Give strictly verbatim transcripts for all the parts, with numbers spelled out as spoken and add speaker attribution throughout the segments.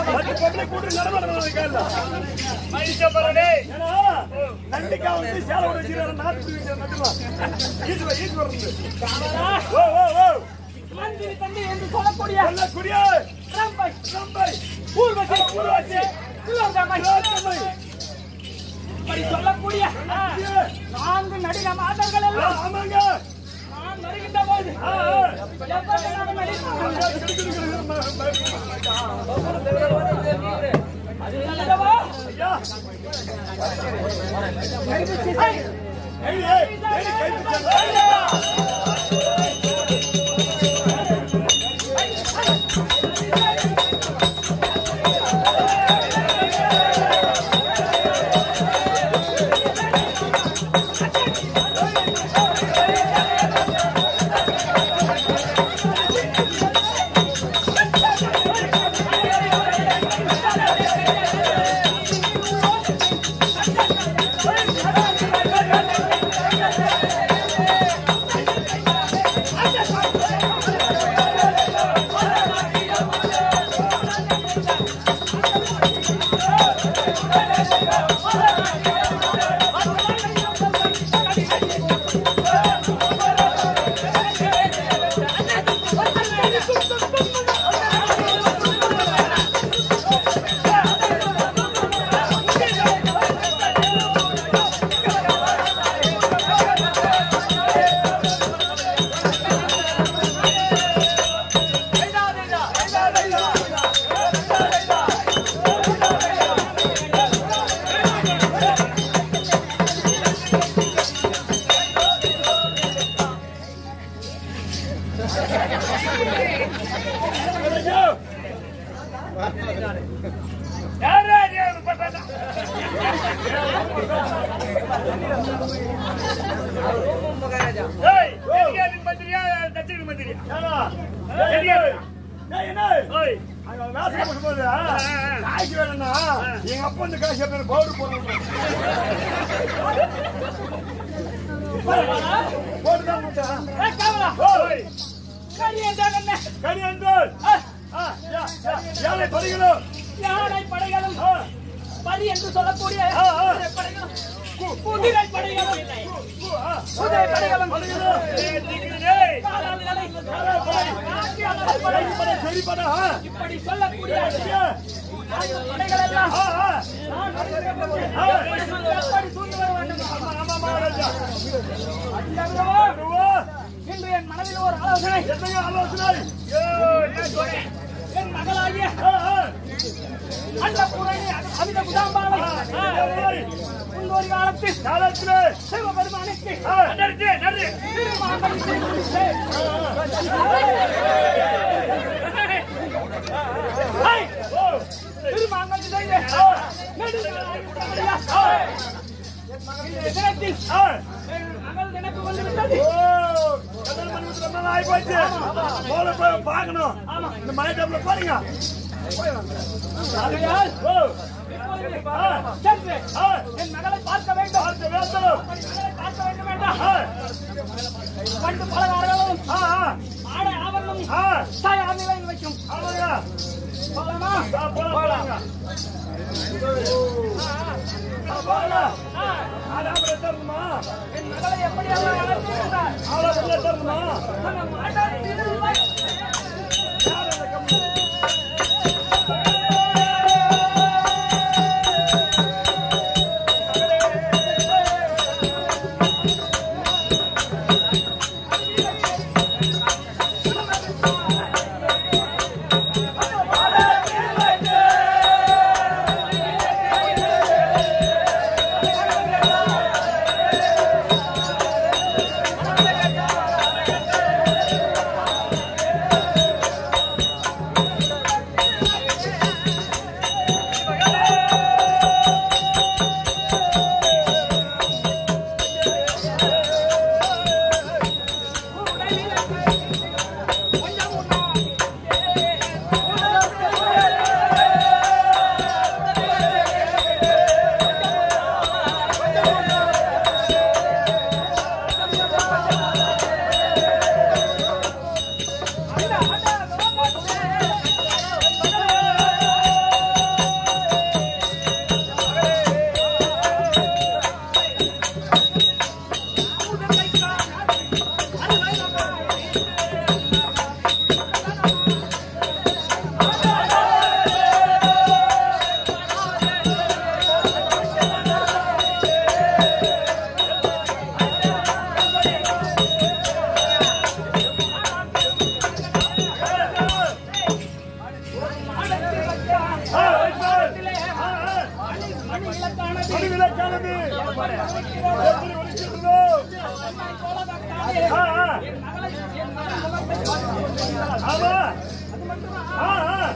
Speaker 1: பத்து பொம்பளை கூட்டு நடமாடணும் கேள்ல
Speaker 2: மயிச்சப்பரனே
Speaker 1: நண்டிக்கா வந்து சேலை வச்சிருக்காரு நாட்டு வீட்டுல நட்டுமா ஈஸ்வர ஈஸ்வரன் ஓ ஓ ஓ
Speaker 3: மந்திரி தந்தை என்று சொல்லக்கூடிய
Speaker 1: சொல்லக்கூடிய
Speaker 3: ரம்பை
Speaker 1: ரம்பை
Speaker 3: பூர்வசி
Speaker 1: பூர்வசி
Speaker 3: திலோத்தமை
Speaker 1: திலோத்தமை
Speaker 3: இப்படி சொல்லக்கூடிய நான்கு நடிக மாதர்கள் எல்லாம்
Speaker 1: ஆமாங்க
Speaker 3: நான் வருகின்ற போது எப்படியாக நடிப்பார்கள் அது நல்லதவா
Speaker 1: ஐயா
Speaker 3: ஏய்
Speaker 1: ஏய் ஏய் கை பிடிச்சா எங்க அப்பா வந்து காசு பேர் பவுடர் போடுறாங்க போட்டுதான் முட்டான் கரியந்தர் யானை படைகளும்
Speaker 3: யானை படைகளும் பதி என்று சொல்லக்கூடிய படைகளும் குதிரை படைகளும் குதிரை படைகளும் இப்படி சொல்லக்கூடிய படைகள் எல்லாம் எப்படி சூழ்ந்து வர வேண்டும் இன்று என் மனதில் ஒரு ஆலோசனை
Speaker 1: ஆலோசனை
Speaker 3: என் மகளாகிய அன்னபூரணி அமித குதாம்பாவை முன்னொரு காலத்தில்
Speaker 1: காலத்திலே
Speaker 3: சிவபெருமானுக்கு திருமாங்கல் செய்து மகள் எனக்கு வந்து விட்டது.
Speaker 1: பாக்கணும் இந்த மழை டைம்ல பாருங்க
Speaker 3: ஆகையால் சென்று என் மகளை பார்க்க வேண்டும்
Speaker 1: பார்க்க வேண்டும்
Speaker 3: மகளை பார்க்க வேண்டும் வேண்டாம் பண்டு பலகாரங்களும் ஆடை ஆவரணமும் தாயார் நிலையில் வைக்கும் போலாமா
Speaker 1: போலாம்
Speaker 3: என் மகளை எப்படியெல்லாம் வளர்த்திருந்தார் மணிவிளக்கானது
Speaker 1: மணிவிளக்கானது எப்படி ஒளிக்கிறதோ ஆமா ஆ ஆ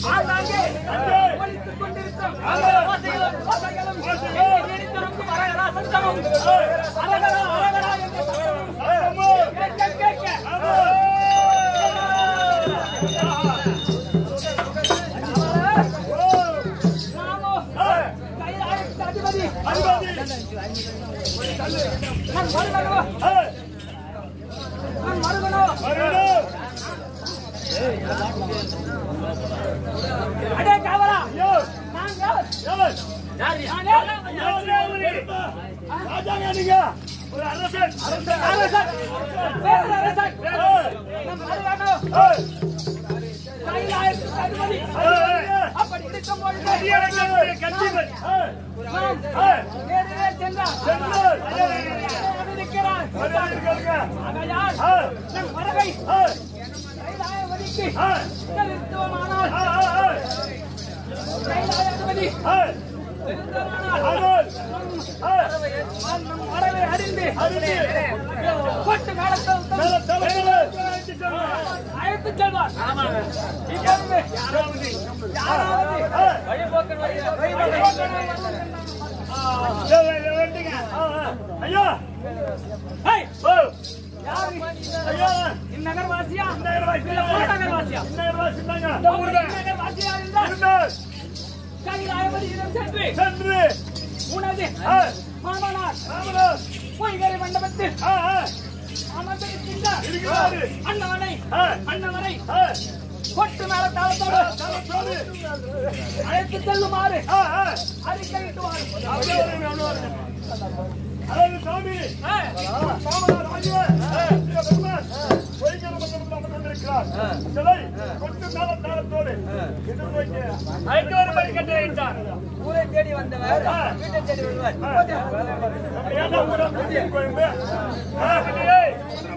Speaker 3: கொண்டிருக்கும் சத்தமும் அரகரா அரகரா என்ற சத்தமும் கேட்க கேட்க நாமோ கைலாயத்து அதிபதி நான் மருகனோ நான் மருகனோ அடே காவலா நான் யார் யார் யார்
Speaker 1: ராஜாங்க நீங்க ஒரு அரசன் அரசன்
Speaker 3: அரசன் வேற அரசன் நான் மருகனோ கைலாயத்து அதிபதி அப்படி இருக்கும் பொழுது
Speaker 1: கட்சிகள்
Speaker 3: நேரே சென்றா இருக்கிறார் ஆகையால் நம் வரவை கைலாயவதிக்கு நிறுத்துவமானால் கைலாயவதி நிறுத்துவமானால் நம் வரவை அறிந்து கொட்டு மேலத்தில் அழைத்து செல்வார் யாராவது வழிபோக்கன்
Speaker 1: ஐயா ஐயா
Speaker 3: இந்நகர்வாசியா
Speaker 1: நகர்வாசியா
Speaker 3: நகர்வாசியா
Speaker 1: நகர்வாசியா
Speaker 3: நகர்வாசியா இருந்தால் கைலாயவதியிடம் சென்று
Speaker 1: சென்று
Speaker 3: உனது மாமனார்
Speaker 1: ராமனார்
Speaker 3: பொய்கரை மண்டபத்தில் அமர்ந்திருக்கின்றார் அண்ணவனை அண்ணவரை கொட்டு மேல தளத்தோடு அழைத்து செல்லுமாறு அறிக்கையிட்டுவார்
Speaker 1: அதாவது சாமி ராமனார் ஆகிய பொய்கரை மண்டபத்தில் அமர்ந்திருக்கிறார் சிலை கொட்டு மேல தாளத்தோடு எதிர்நோக்கி
Speaker 2: அழைத்து வரும்படி கட்டளையிட்டார்.
Speaker 3: ஊரை தேடி வந்தவர் வீட்டை தேடி வருவார்
Speaker 1: ஏன்னா ஊரை தேடி கோயம்பு
Speaker 2: ஏய்,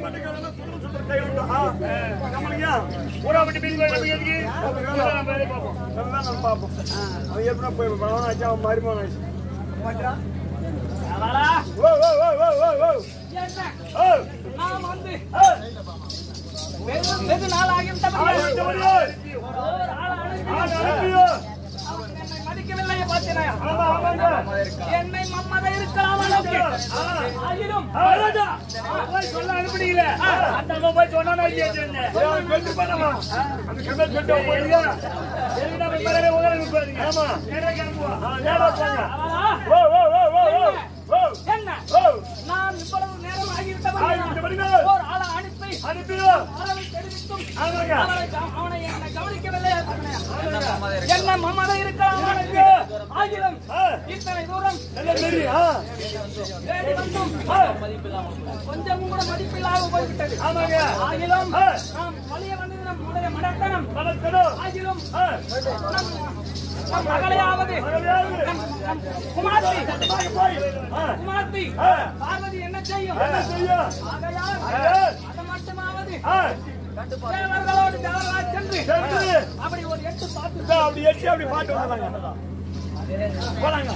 Speaker 2: ஊராப்பட்டி பின் கோயில் எதுக்கு நம்ம வேலையை பார்ப்போம்.
Speaker 1: அவன் எப்படின்னா போய் ஆச்சு அவன் மருமகன் ஆச்சு
Speaker 3: காவலா,
Speaker 1: ஓ ஓ ஓ ஓ ஓ ஓ
Speaker 3: என்ன
Speaker 1: ஓ
Speaker 3: நாம் வந்து
Speaker 1: ஓ
Speaker 3: வெகு வெகு நாள் ஆகிவிட்டபடியால்
Speaker 1: ஆகிவிட்டபடியால்
Speaker 3: ஓர் ஆள் அனுப்பி
Speaker 1: ஆள் அனுப்பியோ.
Speaker 3: அவன் என்னை மதிக்கவில்லையே பார்த்தேனாயா?
Speaker 1: ஆமா ஆமாங்க
Speaker 3: என்னை மம்மத இருக்கலாம் அளவுக்கு ஆகிலும்
Speaker 1: ராஜா
Speaker 2: போய் சொல்ல அனுப்பினீங்களே, அந்த அம்மா போய் சொன்னா நான் கேட்டேன்.
Speaker 1: வெற்றி பண்ணமா அந்த கமெண்ட் கட்ட போறீங்க
Speaker 2: எதுக்கு நம்ம மேலே உட்கார்ந்து போறீங்க?
Speaker 1: ஆமா
Speaker 2: நேரா கிளம்புவா.
Speaker 1: ஆ நேரா போங்க
Speaker 3: காவலா,
Speaker 1: ஓ ஓ ஓ ஓ ஓ ஓ
Speaker 3: என்ன
Speaker 1: ஓ
Speaker 3: நான் இவ்வளவு நேரம் ஆகிவிட்டபடியால்
Speaker 1: ஆகிவிட்டபடியால்
Speaker 3: ஓர் ஆளை அனுப்பி
Speaker 1: அனுப்பியோ
Speaker 3: அளவை தெரிவித்தும்
Speaker 1: ஆமாங்க
Speaker 3: அவனை கவ- அவனை என்னை கவனிக்கவில்லையே பார்த்தேனாயா? என்ன மம்மத இருக்கலாம் அவனுக்கு ஆகிலும்
Speaker 1: ஆ
Speaker 3: இத்தனை தூரம்
Speaker 1: என்ன சரி ஆ
Speaker 3: தேடி வந்தும் கொஞ்சம் கூட மதிப்பில்லாத போய்விட்டது.
Speaker 1: ஆமாங்க
Speaker 3: ஆகிலும்
Speaker 1: ஆ.
Speaker 3: நாம் வலிய வந்தது நம்முடைய மடத்தனம்.
Speaker 1: வணக்கம்
Speaker 3: ஆகிலும்
Speaker 1: ஆ
Speaker 3: நம் நம் மகளையாவது
Speaker 1: மகளையாவது.
Speaker 3: நம் நம் குமார்த்தி
Speaker 1: போய் போய் ஆ
Speaker 3: குமார்த்தி
Speaker 1: ஆ.
Speaker 3: பார்வதி என்ன செய்யும்?
Speaker 1: என்ன செய்யும்
Speaker 3: ஆகையால்
Speaker 1: ஆகையால்
Speaker 3: அது மட்டுமாவது
Speaker 1: ஆ
Speaker 3: தேவர்களோடு தேவர்களாய் சென்று
Speaker 1: சென்று
Speaker 3: அப்படி ஒரு எட்டு பார்த்து
Speaker 1: இதோ அப்படி எட்டி அப்படி பாட்டு வந்தாங்க போலாங்க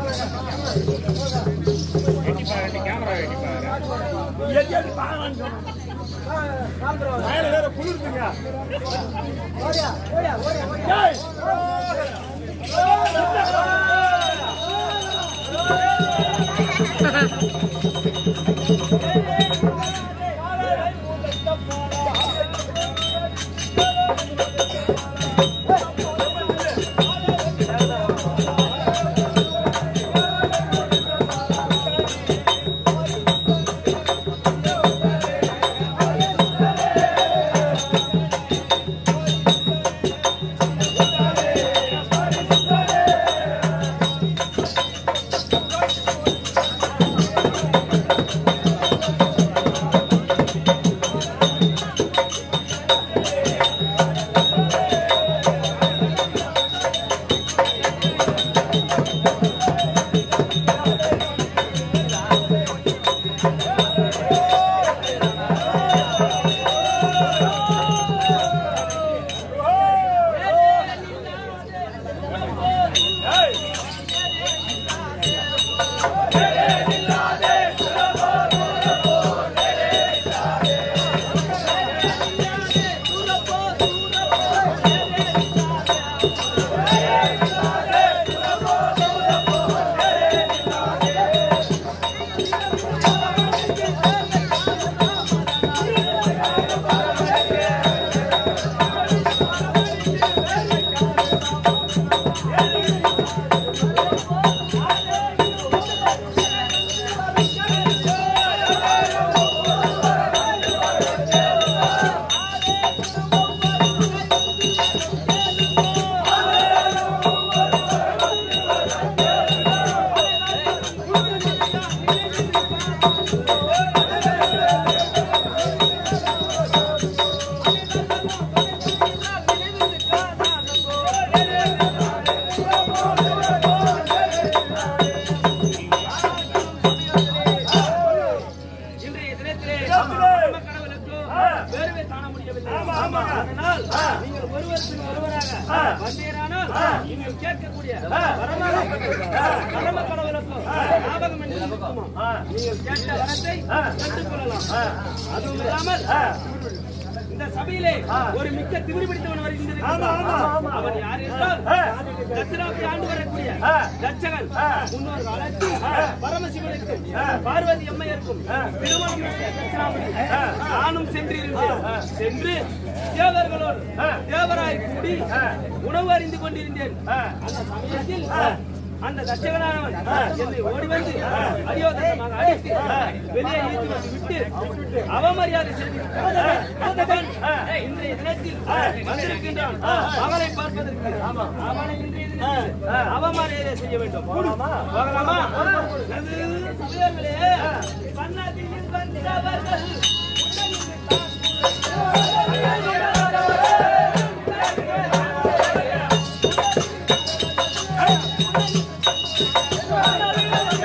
Speaker 1: எட்டி அப்படி பாக்கலாங்க மேல வேற குளிர்ந்துங்க ஏய்
Speaker 3: ஆ வரம் என்பது இருக்குமா? நீங்கள் கேட்ட வரத்தை பெற்றுக்கொள்ளலாம். அதுவும் இல்லாமல் இந்த சபையிலே ஒரு மிக்க திமிரு பிடித்தவன் வருகின்றான். அவன் யார் என்றால் தட்சிணாபுரி ஆண்டு வரக்கூடிய தட்சகன். முன்னோர் காலத்தில் பரமசிவனுக்கும் பார்வதி அம்மையருக்கும் திருமணம் தட்சிணாபுரி நானும் சென்றிருந்தேன். சென்று தேவர்களோடு தேவராய் கூடி உணவு அறிந்து கொண்டிருந்தேன். அந்த சமயத்தில் அந்த தட்சகனானவன் என்னை ஓடி வந்து அடியோதமாக அடித்து வெளியே இழுத்து வந்து விட்டு அவமரியாதை செய்து இன்றைய தினத்தில் வந்திருக்கின்றான். மகளை பார்ப்பதற்கு அவனை இன்றைய தினத்தில் அவமரியாதை செய்ய வேண்டும். போகலாமா? சபையோர்களே, கண்ணாடியில் வந்தவர்கள்
Speaker 1: Hey!